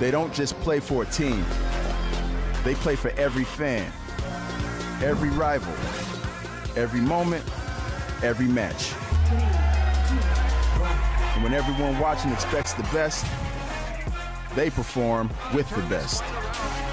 They don't just play for a team. They play for every fan, every rival, every moment, every match. And when everyone watching expects the best, they perform with the best.